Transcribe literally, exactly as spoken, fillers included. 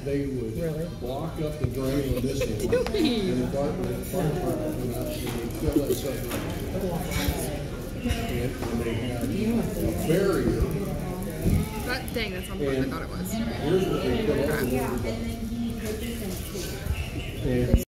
they would Really? block up the drain on this one. And the fire department went out and they fill that sucker. And, and they had a barrier. That thing, that's not the one I thought it was. Here's what they put on. And